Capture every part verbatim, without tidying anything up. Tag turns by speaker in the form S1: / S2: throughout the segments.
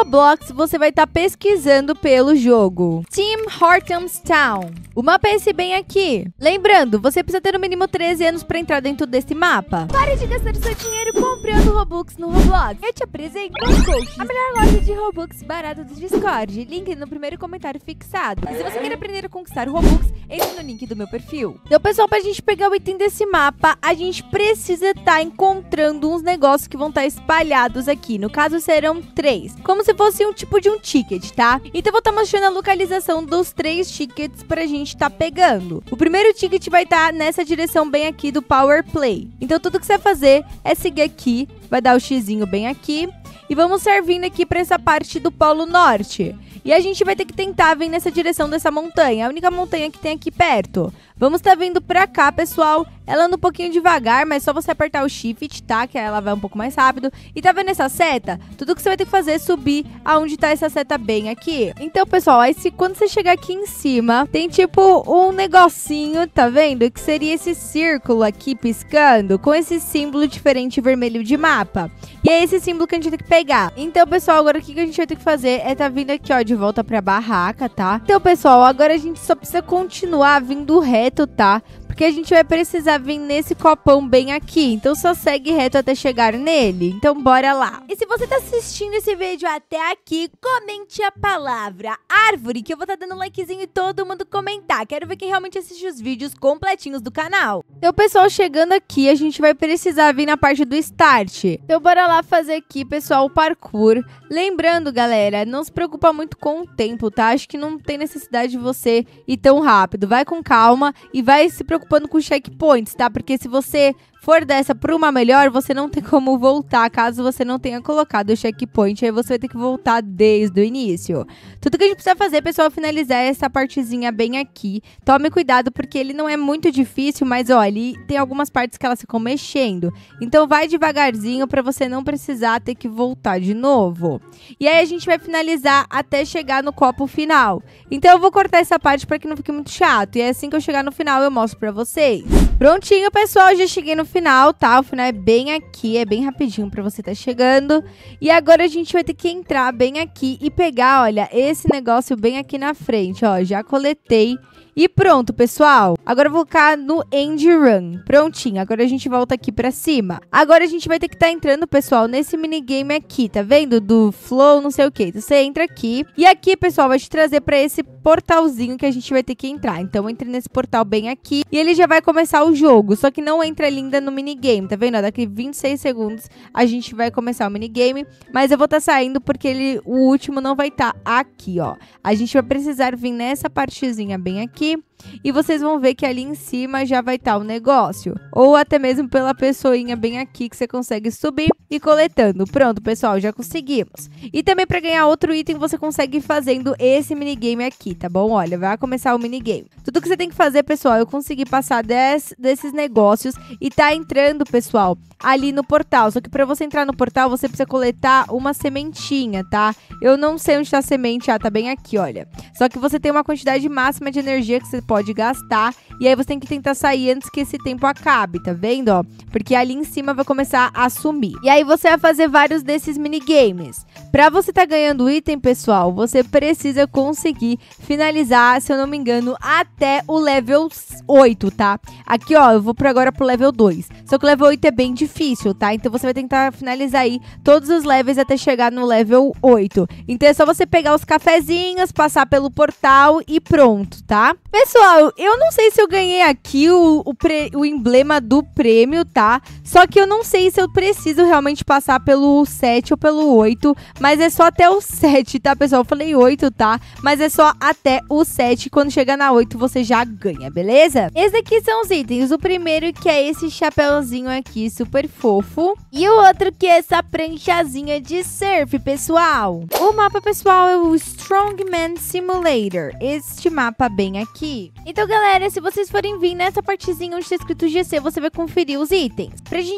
S1: Roblox, você vai estar tá pesquisando pelo jogo Team Hortons Town. O mapa é esse bem aqui. Lembrando, você precisa ter no mínimo treze anos para entrar dentro desse mapa. Pare de gastar seu dinheiro comprando Robux no Roblox. Eu te apresento o Coach, a melhor loja de Robux barata do Discord. Link no primeiro comentário fixado. E se você quer aprender a conquistar Robux, entre no link do meu perfil. Então, pessoal, pra gente pegar o item desse mapa, a gente precisa estar tá encontrando uns negócios que vão estar tá espalhados aqui. No caso, serão três. Como se fosse um tipo de um ticket, tá? Então, eu vou estar tá mostrando a localização dos três tickets pra gente estar tá pegando. O primeiro ticket vai estar tá nessa direção bem aqui do Power Play. Então, tudo que você vai fazer é seguir aqui, vai dar o xizinho bem aqui. E vamos servindo aqui pra essa parte do Polo Norte. E a gente vai ter que tentar vir nessa direção dessa montanha. A única montanha que tem aqui perto. Vamos estar tá vindo pra cá, pessoal. Ela anda um pouquinho devagar, mas só você apertar o shift, tá? Que ela vai um pouco mais rápido. E tá vendo essa seta? Tudo que você vai ter que fazer é subir aonde tá essa seta bem aqui. Então, pessoal, aí se, quando você chegar aqui em cima, tem tipo um negocinho, tá vendo? Que seria esse círculo aqui piscando com esse símbolo diferente vermelho de mapa. E é esse símbolo que a gente vai ter que pegar. Então, pessoal, agora o que a gente vai ter que fazer é tá vindo aqui, ó, de volta pra barraca, tá? Então, pessoal, agora a gente só precisa continuar vindo reto, tá? Porque a gente vai precisar vir nesse copão bem aqui. Então, só segue reto até chegar nele. Então, bora lá. E se você tá assistindo esse vídeo até aqui, comente a palavra árvore, que eu vou estar tá dando um likezinho e todo mundo comentar. Quero ver quem realmente assiste os vídeos completinhos do canal. Então, pessoal, chegando aqui, a gente vai precisar vir na parte do start. Então, bora lá fazer aqui, pessoal, o parkour. Lembrando, galera, não se preocupa muito com o tempo, tá? Acho que não tem necessidade de você ir tão rápido. Vai com calma e vai se preocupando com checkpoints, tá? Porque se você for dessa para uma melhor, você não tem como voltar, caso você não tenha colocado o checkpoint, aí você vai ter que voltar desde o início. Tudo que a gente precisa fazer, pessoal, é finalizar essa partezinha bem aqui. Tome cuidado, porque ele não é muito difícil, mas, olha, ele tem algumas partes que elas ficam mexendo. Então, vai devagarzinho para você não precisar ter que voltar de novo. E aí, a gente vai finalizar até chegar no copo final. Então, eu vou cortar essa parte para que não fique muito chato. E é assim que eu chegar no final, eu mostro para vocês. Prontinho, pessoal, já cheguei no final, tá? O final é bem aqui, é bem rapidinho pra você tá chegando. E agora a gente vai ter que entrar bem aqui e pegar, olha, esse negócio bem aqui na frente, ó. Já coletei. E pronto, pessoal. Agora eu vou colocar no End Run. Prontinho. Agora a gente volta aqui pra cima. Agora a gente vai ter que estar tá entrando, pessoal, nesse minigame aqui, tá vendo? Do Flow, não sei o que. Então, você entra aqui. E aqui, pessoal, vai te trazer pra esse portalzinho que a gente vai ter que entrar. Então, entre nesse portal bem aqui. E ele já vai começar o jogo. Só que não entra ainda no minigame, tá vendo? Daqui vinte e seis segundos a gente vai começar o minigame. Mas eu vou estar tá saindo porque ele, o último não vai estar tá aqui, ó. A gente vai precisar vir nessa partezinha bem aqui. E vocês vão ver que ali em cima já vai estar o negócio. Ou até mesmo pela pessoinha bem aqui que você consegue subir e coletando. Pronto, pessoal, já conseguimos. E também para ganhar outro item você consegue ir fazendo esse minigame aqui, tá bom? Olha, vai começar o minigame. Tudo que você tem que fazer, pessoal, eu consegui passar des, desses negócios e tá entrando, pessoal, ali no portal. Só que para você entrar no portal, você precisa coletar uma sementinha, tá? Eu não sei onde tá a semente, ah, tá bem aqui, olha. Só que você tem uma quantidade máxima de energia que você pode gastar, e aí você tem que tentar sair antes que esse tempo acabe, tá vendo, ó? Porque ali em cima vai começar a sumir. E aí você vai fazer vários desses minigames. Pra você tá ganhando item, pessoal, você precisa conseguir finalizar, se eu não me engano, até o level oito, tá? Aqui, ó, eu vou por agora pro level dois. Só que o level oito é bem difícil, tá? Então você vai tentar finalizar aí todos os levels até chegar no level oito. Então é só você pegar os cafezinhos, passar pelo portal e pronto, tá? Pessoal, eu não sei se eu ganhei aqui o, o, pre, o emblema do prêmio, tá? Só que eu não sei se eu preciso realmente passar pelo sete ou pelo oito, mas é só até o sete, tá, pessoal? Eu falei oito, tá? Mas é só até o sete. Quando chegar na oito, você já ganha, beleza? Esses aqui são os itens. O primeiro que é esse chapéuzinho aqui, super fofo. E o outro que é essa pranchazinha de surf, pessoal. O mapa, pessoal, é o Strongman Simulator. Este mapa bem aqui. Então, galera, se vocês forem vir nessa partezinha onde está escrito G C, você vai conferir os itens. Pra gente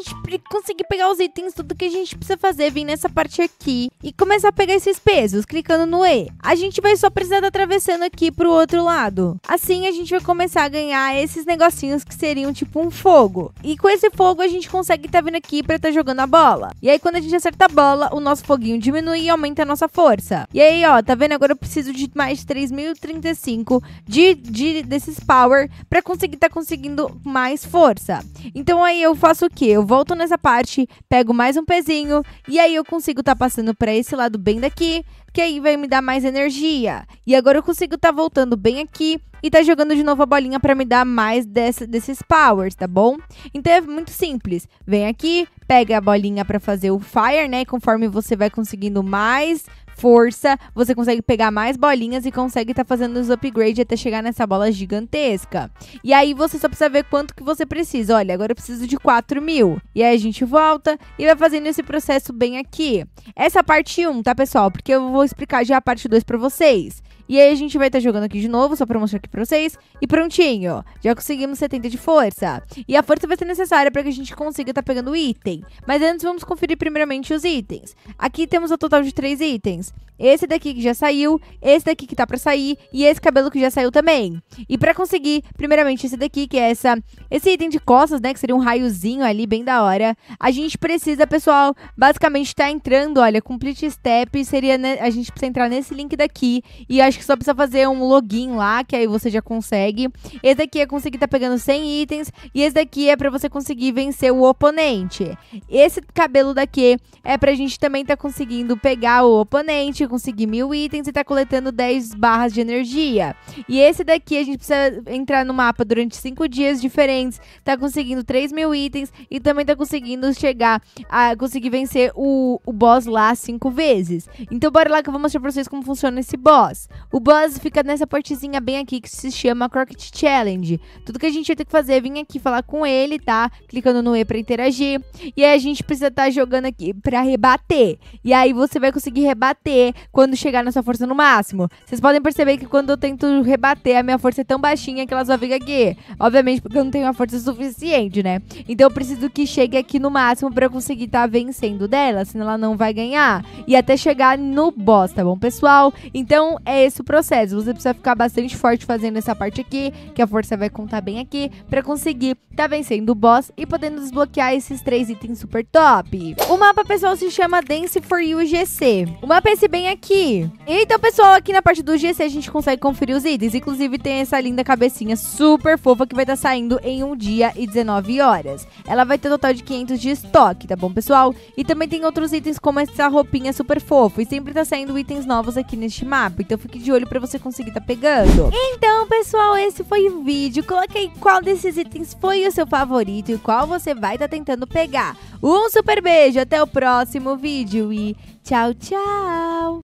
S1: conseguir pegar os itens, tudo que a gente precisa fazer, vir nessa parte aqui e começar a pegar esses pesos, clicando no E. A gente vai só precisar estar atravessando aqui pro outro lado. Assim, a gente vai começar a ganhar esses negocinhos que seriam tipo um fogo. E com esse fogo, a gente consegue estar vindo aqui pra estar jogando a bola. E aí, quando a gente acerta a bola, o nosso foguinho diminui e aumenta a nossa força. E aí, ó, tá vendo? Agora eu preciso de mais três mil e trinta e cinco de, de, desses power pra conseguir estar conseguindo mais força. Então aí eu faço o quê? Eu volto nessa parte, pego mais um pezinho e aí eu consigo estar passando pra esse lado bem daqui, que aí vai me dar mais energia. E agora eu consigo estar voltando bem aqui e tá jogando de novo a bolinha pra me dar mais dessa, desses powers, tá bom? Então é muito simples. Vem aqui, pega a bolinha pra fazer o fire, né? Conforme você vai conseguindo mais força, você consegue pegar mais bolinhas e consegue estar tá fazendo os upgrades até chegar nessa bola gigantesca. E aí você só precisa ver quanto que você precisa. Olha, agora eu preciso de quatro mil. E aí a gente volta e vai fazendo esse processo bem aqui. Essa parte um, tá, pessoal? Porque eu vou explicar já a parte dois pra vocês. E aí a gente vai estar tá jogando aqui de novo, só pra mostrar aqui pra vocês. E prontinho, já conseguimos setenta de força. E a força vai ser necessária para que a gente consiga estar tá pegando o item. Mas antes vamos conferir primeiramente os itens. Aqui temos o total de três itens. Esse daqui que já saiu, esse daqui que tá pra sair e esse cabelo que já saiu também. E pra conseguir, primeiramente, esse daqui, que é essa, esse item de costas, né, que seria um raiozinho ali, bem da hora. A gente precisa, pessoal, basicamente tá entrando, olha, complete step, seria, né, a gente precisa entrar nesse link daqui. E acho que só precisa fazer um login lá, que aí você já consegue. Esse daqui é conseguir tá pegando cem itens e esse daqui é pra você conseguir vencer o oponente. Esse cabelo daqui é pra gente também tá conseguindo pegar o oponente, conseguir mil itens e tá coletando dez barras de energia. E esse daqui a gente precisa entrar no mapa durante cinco dias diferentes, tá conseguindo três mil itens e também tá conseguindo chegar a conseguir vencer o, o boss lá cinco vezes. Então bora lá que eu vou mostrar pra vocês como funciona esse boss. O boss fica nessa partezinha bem aqui que se chama Crockett Challenge. Tudo que a gente vai ter que fazer é vir aqui falar com ele, tá? Clicando no E pra interagir. E aí a gente precisa estar tá jogando aqui pra rebater. E aí você vai conseguir rebater quando chegar na sua força no máximo. Vocês podem perceber que quando eu tento rebater, a minha força é tão baixinha que ela só fica aqui. Obviamente porque eu não tenho a força suficiente, né? Então eu preciso que chegue aqui no máximo pra eu conseguir estar tá vencendo dela, senão ela não vai ganhar. E até chegar no boss, tá bom, pessoal? Então é esse o processo. Você precisa ficar bastante forte fazendo essa parte aqui, que a força vai contar bem aqui, pra conseguir tá vencendo o boss e podendo desbloquear esses três itens super top. O mapa, pessoal, se chama Dance for You G C. O mapa é esse bem aqui. Então, pessoal, aqui na parte do G C a gente consegue conferir os itens. Inclusive tem essa linda cabecinha super fofa que vai estar tá saindo em um dia e dezenove horas. Ela vai ter um total de quinhentos de estoque, tá bom, pessoal? E também tem outros itens como essa roupinha super fofa. E sempre tá saindo itens novos aqui neste mapa. Então fique de olho pra você conseguir tá pegando. Então, pessoal, esse foi o vídeo. Coloque aí qual desses itens foi o seu favorito e qual você vai tá tentando pegar. Um super beijo, até o próximo vídeo e tchau, tchau!